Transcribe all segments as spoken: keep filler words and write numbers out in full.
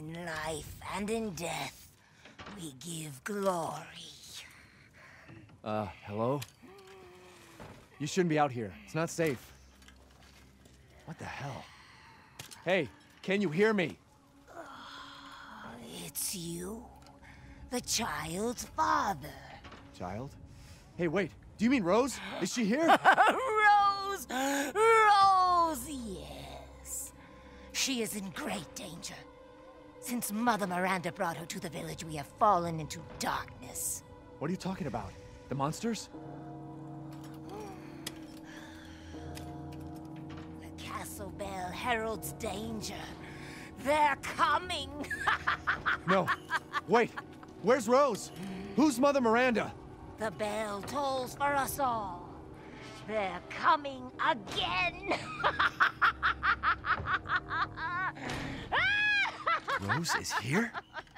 In life and in death, we give glory. Uh, hello? You shouldn't be out here. It's not safe. What the hell? Hey, can you hear me? It's you, the child's father. Child? Hey, wait. Do you mean Rose? Is she here? Rose! Rose, yes. She is in great danger. Since Mother Miranda brought her to the village, we have fallen into darkness. What are you talking about? The monsters? The castle bell heralds danger. They're coming! No. Wait. Where's Rose? Who's Mother Miranda? The bell tolls for us all. They're coming again! Rose is here?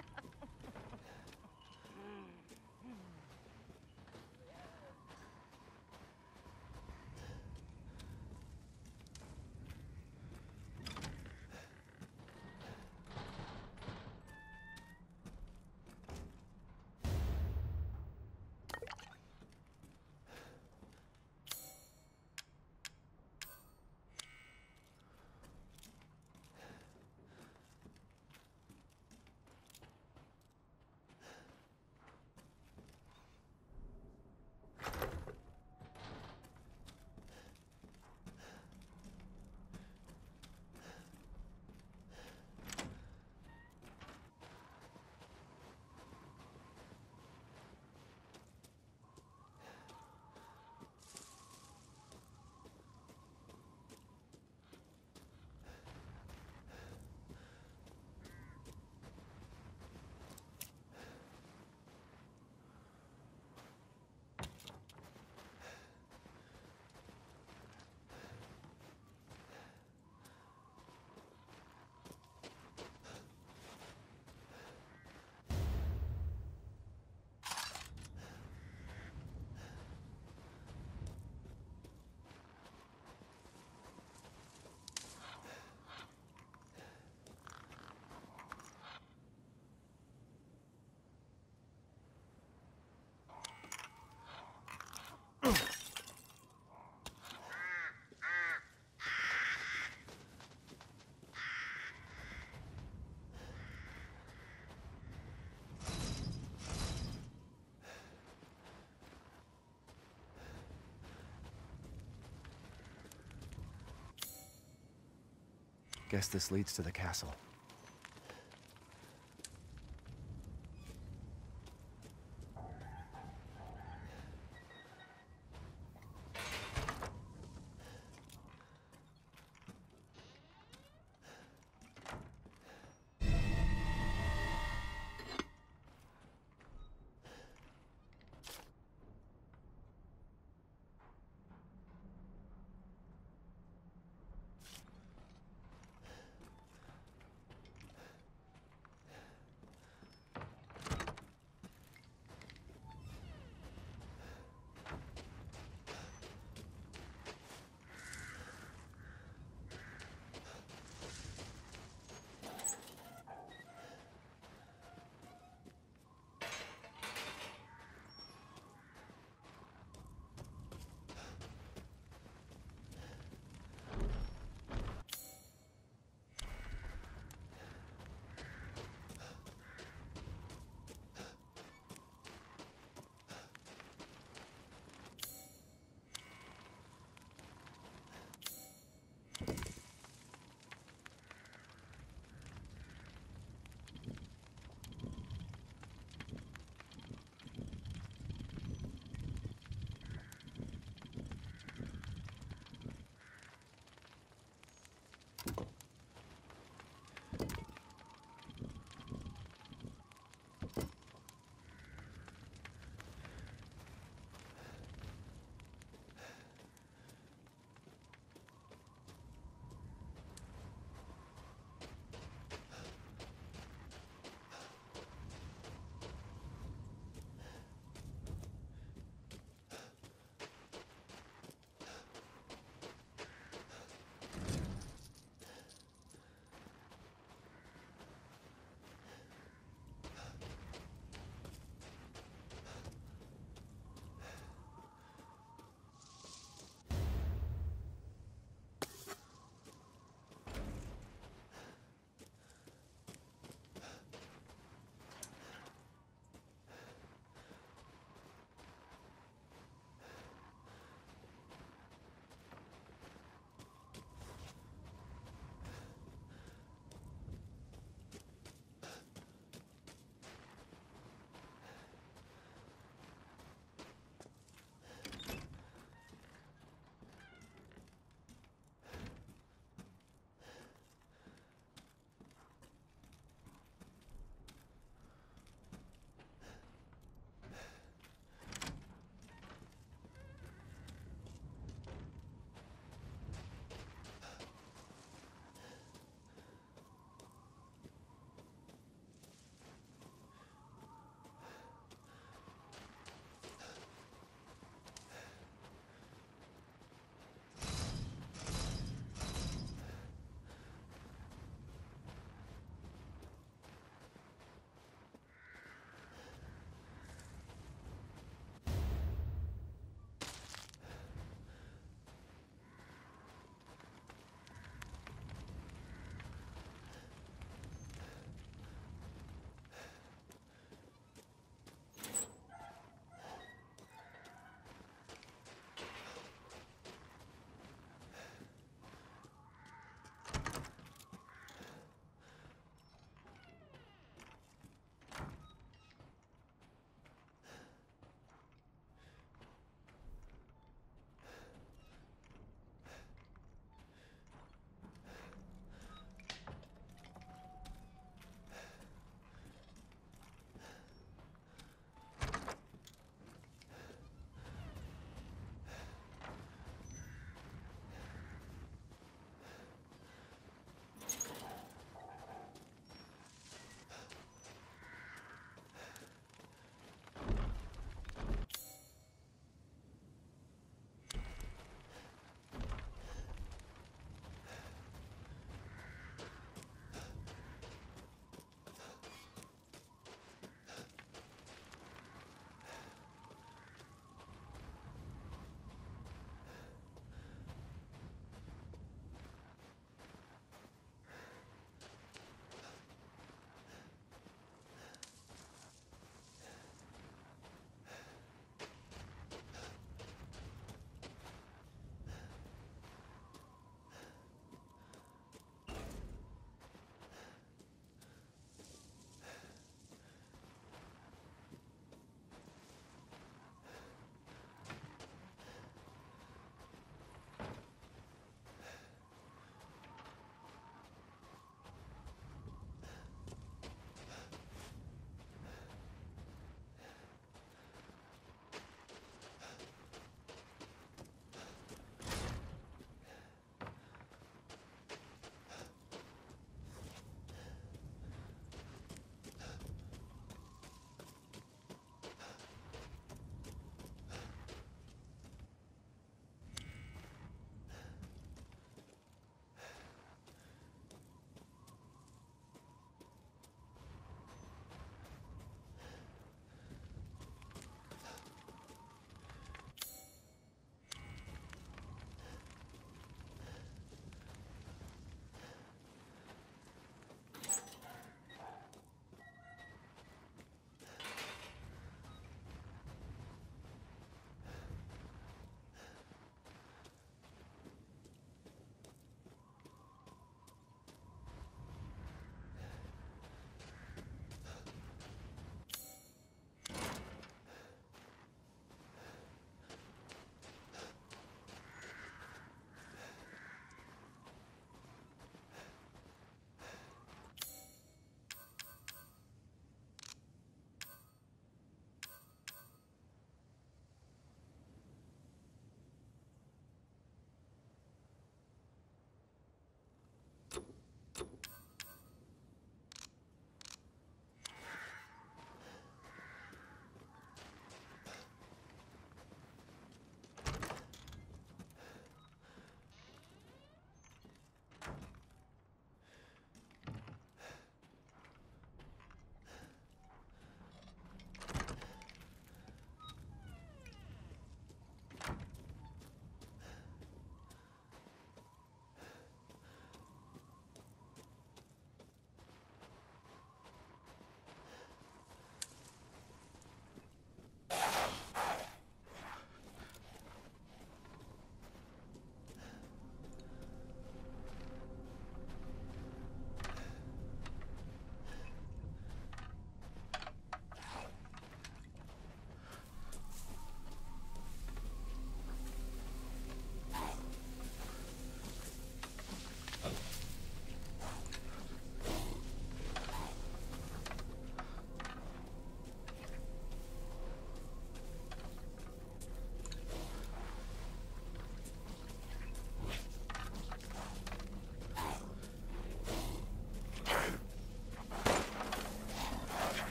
Guess this leads to the castle.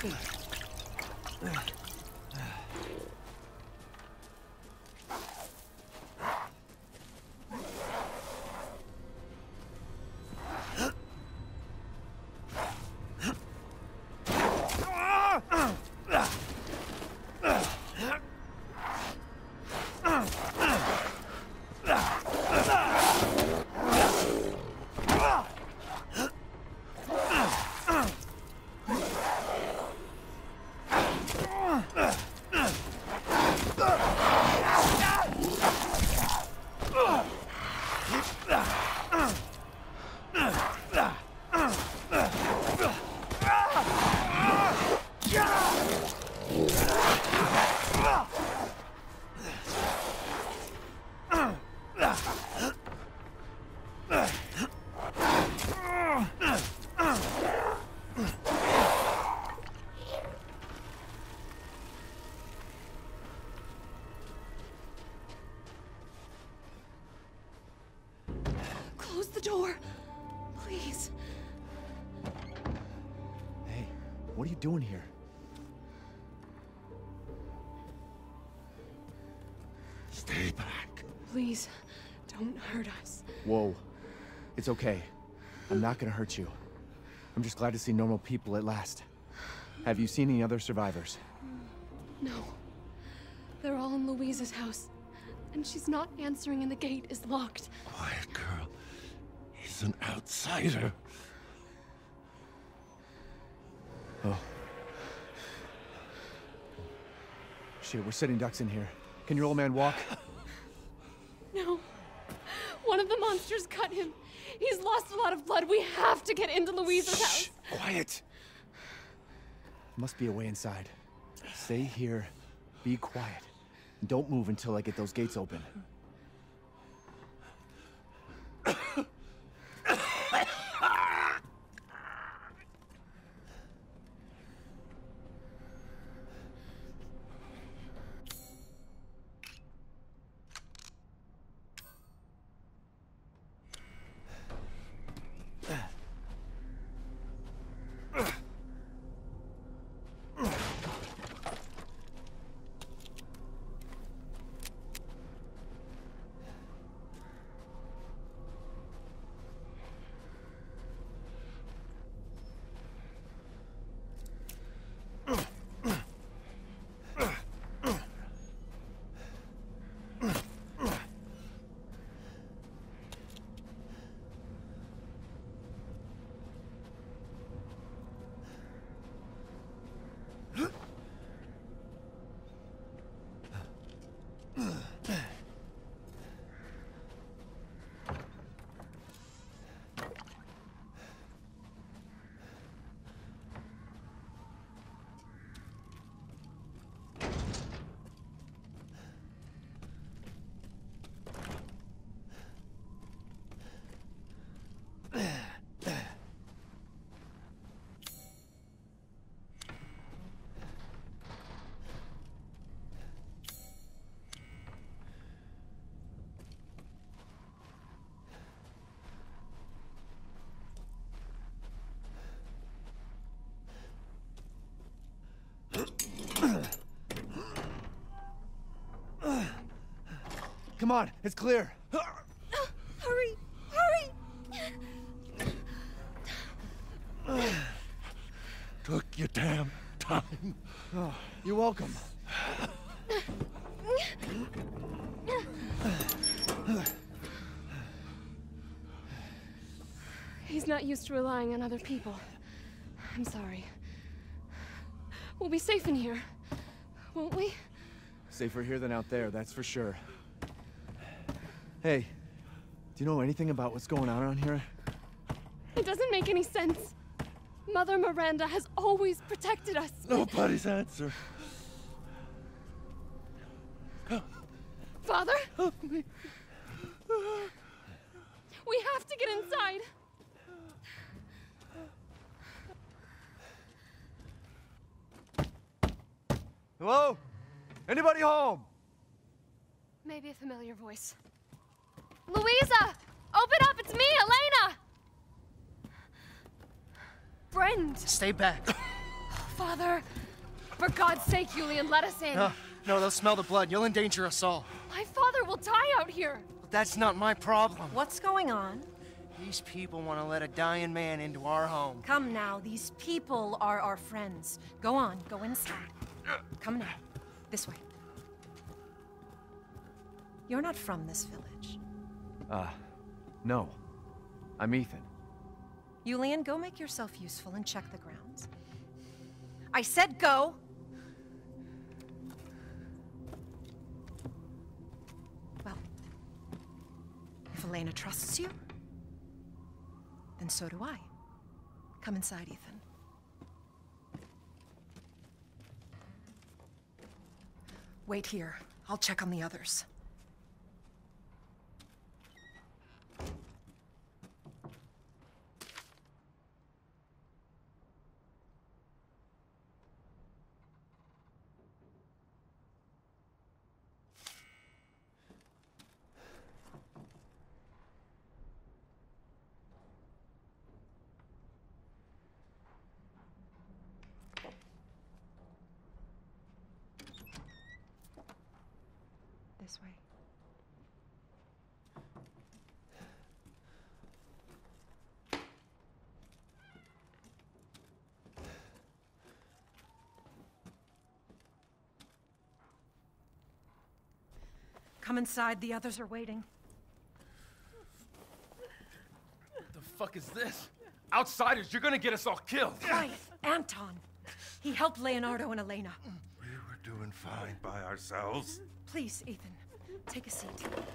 Close the door, please. Hey, what are you doing here? Stay back. Please, don't hurt us. Whoa. It's okay. I'm not gonna hurt you. I'm just glad to see normal people at last. Have you seen any other survivors? No. They're all in Louisa's house. And she's not answering and the gate is locked. Quiet, girl. He's an outsider. Oh. Shit, we're sitting ducks in here. Can your old man walk? No. One of the monsters cut him. He's lost a lot of blood. We have to get into Louisa's Shh, house. quiet. Must be a way inside. Stay here, be quiet, and don't move until I get those gates open. Come on, it's clear. Hurry! Hurry! Took your damn time. Oh, you're welcome. He's not used to relying on other people. I'm sorry. We'll be safe in here, won't we? Safer here than out there, that's for sure. Hey, do you know anything about what's going on around here? It doesn't make any sense. Mother Miranda has always protected us. Nobody's answer. Father? Help me. We have to get inside. Hello? Anybody home? Maybe a familiar voice. Louisa! Open up! It's me, Elena! Brend! Stay back. Father! For God's sake, Yulian, let us in! No, no, they'll smell the blood. You'll endanger us all. My father will die out here! But that's not my problem. What's going on? These people want to let a dying man into our home. Come now, these people are our friends. Go on, go inside. Come now, this way. You're not from this village. Uh, no. I'm Ethan. Yulian, go make yourself useful and check the grounds. I said go! Well, if Elena trusts you, then so do I. Come inside, Ethan. Wait here. I'll check on the others. This way. Come inside, the others are waiting. What the fuck is this? Outsiders, you're gonna get us all killed! Quiet, Anton. He helped Leonardo and Elena. We were doing fine by ourselves. Please, Ethan, take a seat.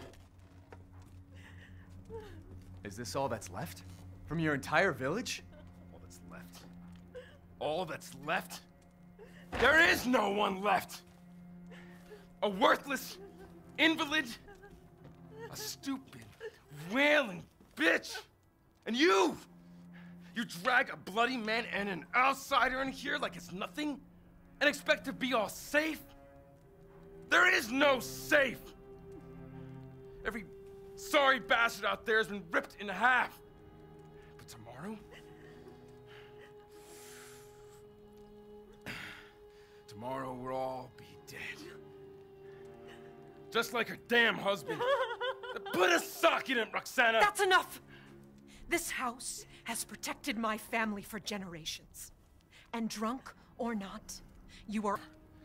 Is this all that's left? From your entire village? All that's left. All that's left? There is no one left! A worthless invalid, a stupid, wailing bitch, and you! You drag a bloody man and an outsider in here like it's nothing, and expect to be all safe? There is no safe! Every sorry bastard out there has been ripped in half. But tomorrow? Tomorrow we'll all be dead. Just like her damn husband. Put a sock in it, Roxana! That's enough! This house has protected my family for generations. And drunk or not, you are...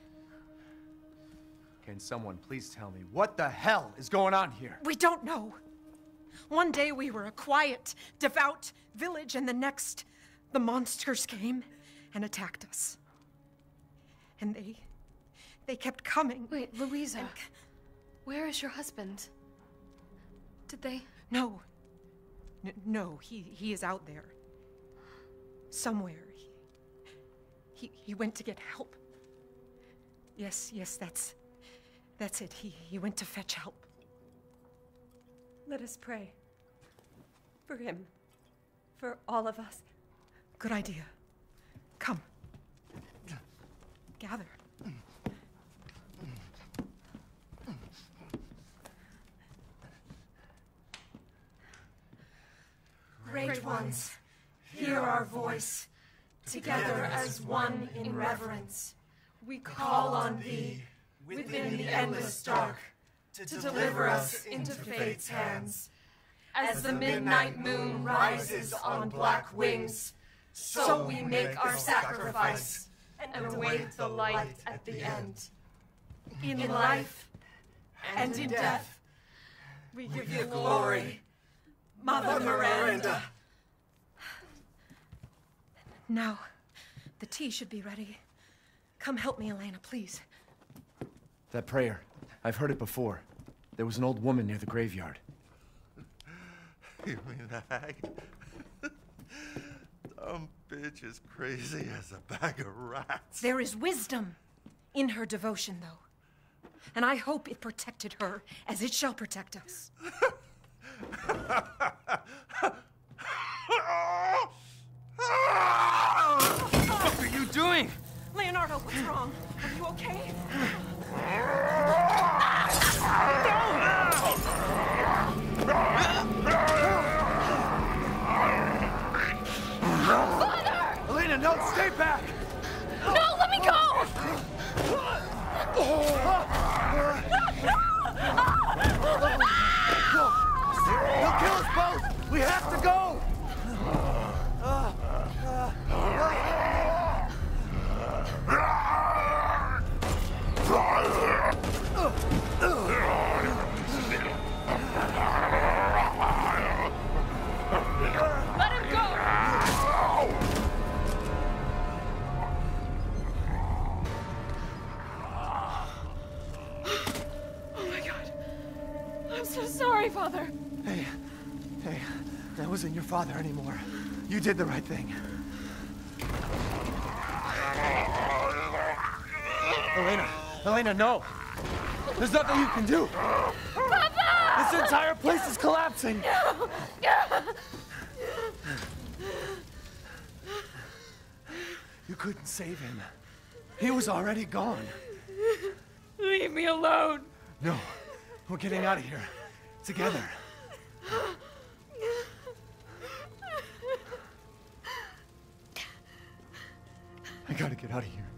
Can someone please tell me what the hell is going on here? We don't know. One day we were a quiet, devout village, and the next, the monsters came and attacked us. And they... they kept coming. Wait, Luisa. And... Where is your husband? Did they... No. N no, he, he is out there. Somewhere. He, he, he went to get help. Yes, yes, that's... That's it. He, he went to fetch help. Let us pray. For him. For all of us. Good idea. Come. Gather. Great ones, hear our voice. Together as one in reverence, we call on thee within the endless dark to deliver us into fate's hands. As the midnight moon rises on black wings, so we make our sacrifice and await the light at the end. In life and in death, we give you glory, Mother Miranda. Now, the tea should be ready. Come help me, Elena, please. That prayer. I've heard it before. There was an old woman near the graveyard. You mean the hag? Dumb bitch is crazy as a bag of rats. There is wisdom in her devotion, though. And I hope it protected her as it shall protect us. What are you doing? Leonardo, what's wrong? Are you okay? Elena, no, stay back! No, let me go! He'll kill us both! We have to go! Let him go! Oh my God. I'm so sorry, Father. Hey, hey, that wasn't your father anymore. You did the right thing. Elena, Elena, no! There's nothing you can do! Papa! This entire place is collapsing! No! You couldn't save him. He was already gone. Leave me alone! No, we're getting out of here. Together. I gotta get out of here.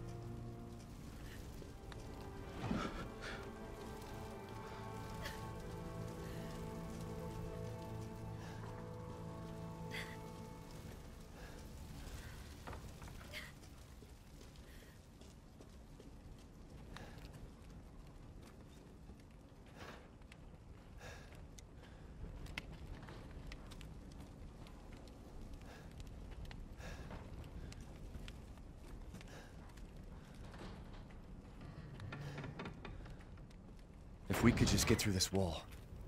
If we could just get through this wall.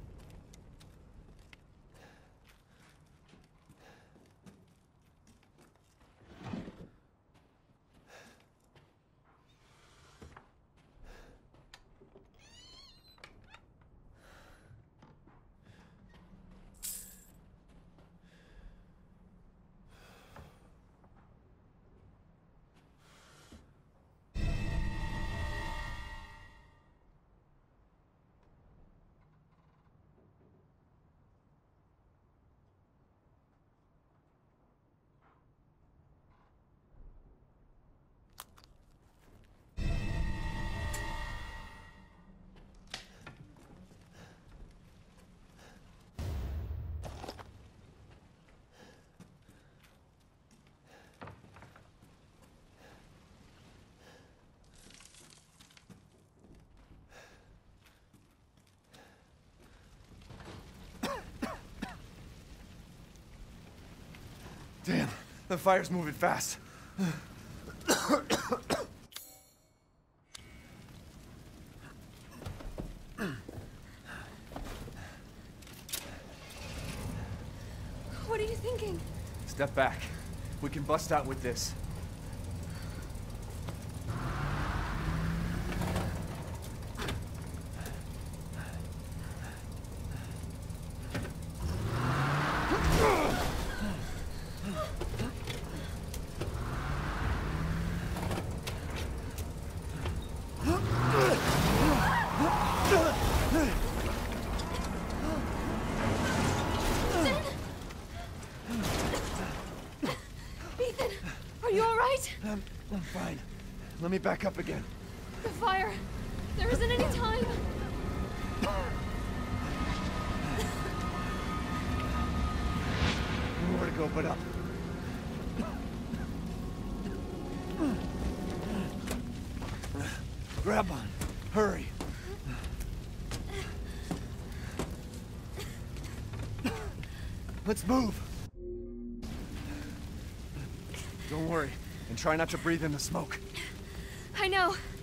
Damn, the fire's moving fast. What are you thinking? Step back. We can bust out with this. Ethan, are you all right? I'm, I'm fine. Let me back up again. The fire. There isn't any time. Nowhere to go but up. Grab on. Hurry. Let's move. Don't worry, and try not to breathe in the smoke. I know.